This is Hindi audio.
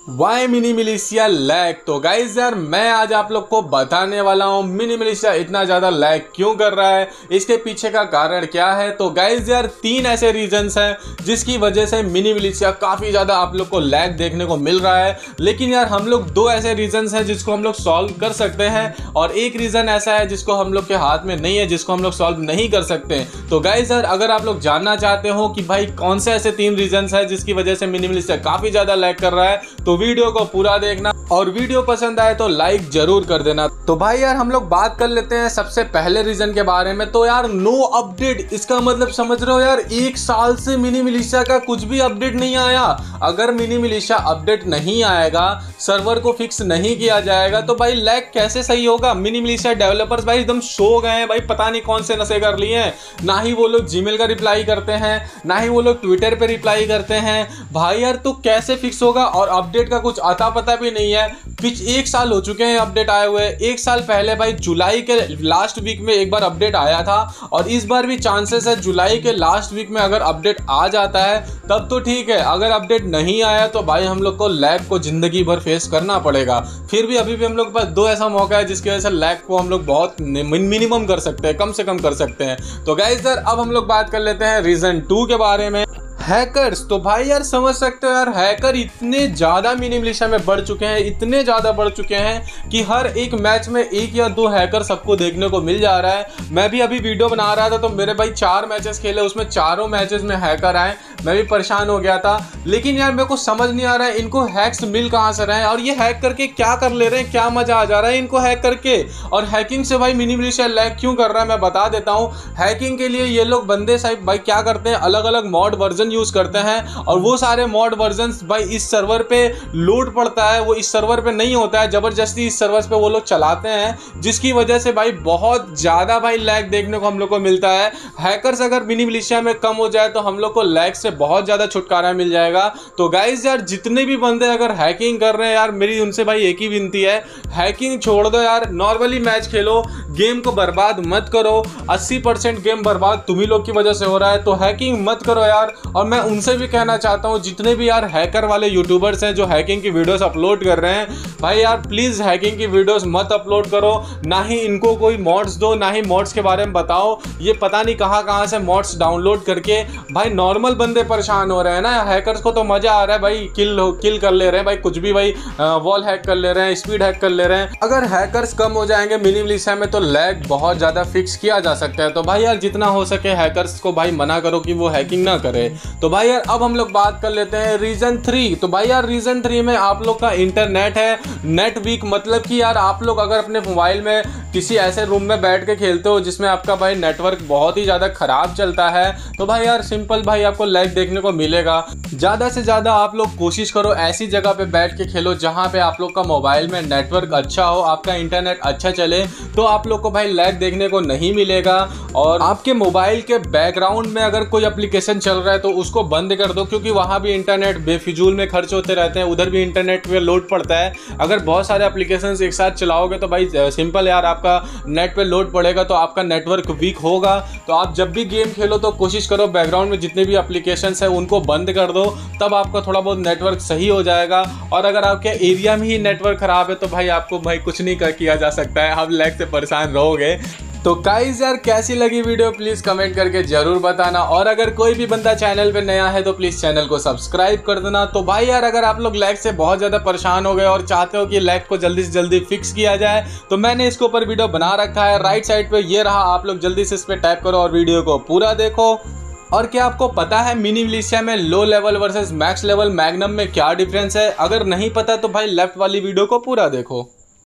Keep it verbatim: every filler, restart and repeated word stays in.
Y Mini Militia lag. तो गाइज यार मैं आज आप लोग को बताने वाला हूँ मिनी मिलिशिया इतना ज़्यादा लैग क्यों कर रहा है, इसके पीछे का कारण क्या है। तो गाइज यार तीन ऐसे रीजंस हैं जिसकी वजह से मिनी मिलिशिया काफ़ी ज़्यादा आप लोग को लैग देखने को मिल रहा है। लेकिन यार हम लोग दो ऐसे रीजंस हैं जिसको हम लोग सॉल्व कर सकते हैं और एक रीज़न ऐसा है जिसको हम लोग के हाथ में नहीं है, जिसको हम लोग सॉल्व नहीं कर सकते। तो गाइज यार अगर आप लोग जानना चाहते हो कि भाई कौन से ऐसे तीन रीजंस हैं जिसकी वजह से मिनी मिलिशिया काफ़ी ज़्यादा लैग कर रहा है, तो वीडियो को पूरा देखना और वीडियो पसंद आए तो लाइक जरूर कर देना। तो भाई यार हम लोग बात कर लेते हैं सबसे पहले रीजन के बारे में। तो यार नो अपडेट, इसका मतलब समझ रहे हो यार, एक साल से मिनी मिलिशिया का कुछ भी अपडेट नहीं आया। अगर मिनी मिलिशिया अपडेट नहीं आएगा, सर्वर को फिक्स नहीं किया जाएगा, तो भाई लैग कैसे सही होगा। मिनी मिलिशिया डेवलपर्स भाई एकदम सो गए हैं भाई, पता नहीं कौन से नशे कर लिए हैं। ना ही वो लोग जीमेल का रिप्लाई करते हैं, ना ही वो लोग ट्विटर पे रिप्लाई करते हैं। भाई यार तो कैसे फिक्स होगा, और अपडेट का कुछ आता पता भी नहीं है। पिछ एक साल हो चुके हैं अपडेट आए हुए। एक साल पहले भाई जुलाई के लास्ट वीक में एक बार अपडेट आया था, और इस बार भी चांसेस है जुलाई के लास्ट वीक में अगर अपडेट आ जाता है तब तो ठीक है। अगर अपडेट नहीं आया तो भाई हम लोग को लैग को जिंदगी भर फेस करना पड़ेगा। फिर भी अभी भी हम लोग के पास दो ऐसा मौका है जिसकी वजह से लैग को हम लोग बहुत मिनिमम कर सकते हैं, कम से कम कर सकते हैं। तो गाइस सर अब हम लोग बात कर लेते हैं रीजन टू के बारे में, हैकर्स। तो भाई यार समझ सकते हो यार, हैकर इतने ज़्यादा मिनी मिलिशिया में बढ़ चुके हैं, इतने ज़्यादा बढ़ चुके हैं कि हर एक मैच में एक या दो हैकर सबको देखने को मिल जा रहा है। मैं भी अभी वीडियो बना रहा था तो मेरे भाई चार मैचेस खेले, उसमें चारों मैचेस में हैकर आए। मैं भी परेशान हो गया था। लेकिन यार मेरे को समझ नहीं आ रहा है इनको हैक्स मिल कहाँ से रहे हैं, और ये हैक करके क्या कर ले रहे हैं, क्या मजा आ जा रहा है इनको हैक करके। और हैकिंग से भाई मिनी मिलिशिया लैग क्यों कर रहा है मैं बता देता हूँ। हैकिंग के लिए ये लोग बंदे साहब भाई क्या करते हैं, अलग अलग मॉड वर्जन यूज करते हैं, और वो सारे मॉड वर्जन्स भाई इस सर्वर पे लोड पड़ता है, वो इस सर्वर पे नहीं होता है, जबरदस्ती इस सर्वर पे वो लोग चलाते हैं, जिसकी वजह से भाई बहुत ज्यादा भाई लैग देखने को हम लोग को मिलता है। हैकर्स अगर मिनी मिलिशिया में कम हो जाए तो हम लोग को लैग से बहुत ज्यादा छुटकारा मिल जाएगा। तो गाइस यार जितने भी बंदे अगर हैकिंग कर रहे हैं यार, मेरी उनसे भाई एक ही विनती है, हैकिंग छोड़ दो यार, नॉर्मली मैच खेलो, गेम को बर्बाद मत करो। अस्सी परसेंट गेम बर्बाद तुम्ही लोग की वजह से हो रहा है, तो हैकिंग मत करो यार। और मैं उनसे भी कहना चाहता हूं जितने भी यार हैकर वाले यूट्यूबर्स हैं जो हैकिंग की वीडियोस अपलोड कर रहे हैं, भाई यार प्लीज हैकिंग की वीडियोस मत अपलोड करो, ना ही इनको कोई मॉड्स दो, ना ही मॉड्स के बारे में बताओ। ये पता नहीं कहां कहां से मॉड्स डाउनलोड करके भाई नॉर्मल बंदे परेशान हो रहे हैं ना। हैकर्स को तो मजा आ रहा है भाई, किल किल कर ले रहे हैं भाई, कुछ भी भाई वॉल हैक कर ले रहे हैं, स्पीड हैक कर ले रहे हैं। अगर हैकर्स कम हो जाएंगे मिनी मिलिशिया में तो लैग बहुत ज्यादा फिक्स किया जा सकता है। तो भाई यार जितना हो सके हैकर्स को भाई मना करो कि वो हैकिंग ना करे। तो भाई यार अब हम लोग बात कर लेते हैं रीजन थ्री। तो भाई यार रीजन थ्री में आप लोग का इंटरनेट है नेट वीक, मतलब कि यार आप लोग अगर अपने मोबाइल में किसी ऐसे रूम में बैठ के खेलते हो जिसमें आपका भाई नेटवर्क बहुत ही ज़्यादा खराब चलता है, तो भाई यार सिंपल भाई आपको लैग देखने को मिलेगा। ज़्यादा से ज़्यादा आप लोग कोशिश करो ऐसी जगह पे बैठ के खेलो जहाँ पे आप लोग का मोबाइल में नेटवर्क अच्छा हो, आपका इंटरनेट अच्छा चले, तो आप लोग को भाई लैग देखने को नहीं मिलेगा। और आपके मोबाइल के बैकग्राउंड में अगर कोई एप्लीकेशन चल रहा है तो उसको बंद कर दो, क्योंकि वहाँ भी इंटरनेट बेफिजूल में खर्च होते रहते हैं, उधर भी इंटरनेट पे लोड पड़ता है। अगर बहुत सारे एप्लीकेशंस एक साथ चलाओगे तो भाई सिंपल यार आपका नेट पे लोड पड़ेगा, तो आपका नेटवर्क वीक होगा। तो आप जब भी गेम खेलो तो कोशिश करो बैकग्राउंड में जितने भी एप्लीकेशंस है उनको बंद कर दो, तब आपका थोड़ा बहुत नेटवर्क सही हो जाएगा। और अगर आपके एरिया में ही नेटवर्क खराब है तो भाई आपको भाई कुछ नहीं कर किया जा सकता है, आप लैग से परेशान रहोगे। तो गाइस यार कैसी लगी वीडियो प्लीज कमेंट करके जरूर बताना, और अगर कोई भी बंदा चैनल पे नया है तो प्लीज चैनल को सब्सक्राइब कर देना। तो भाई यार अगर आप लोग लैग से बहुत ज्यादा परेशान हो गए और चाहते हो कि लैग को जल्दी से जल्दी फिक्स किया जाए, तो मैंने इसके ऊपर वीडियो बना रखा है, राइट साइड पे ये रहा, आप लोग जल्दी से इस पे टैप करो और वीडियो को पूरा देखो। और क्या आपको पता है मिनी मिलिशिया में low level versus max level magnum में क्या डिफरेंस है? अगर नहीं पता तो भाई लेफ्ट वाली वीडियो को पूरा देखो।